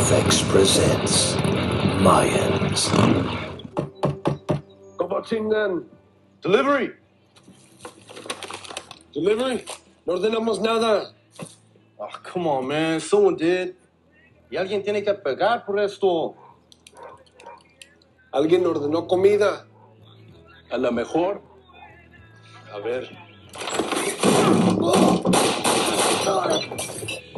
FX presents Mayans. ¿Cómo chingan? Delivery. Delivery. No ordenamos nada. Oh, come on, man. Someone did. Y alguien tiene que pagar por esto. Alguien ordenó comida. A lo mejor. A ver.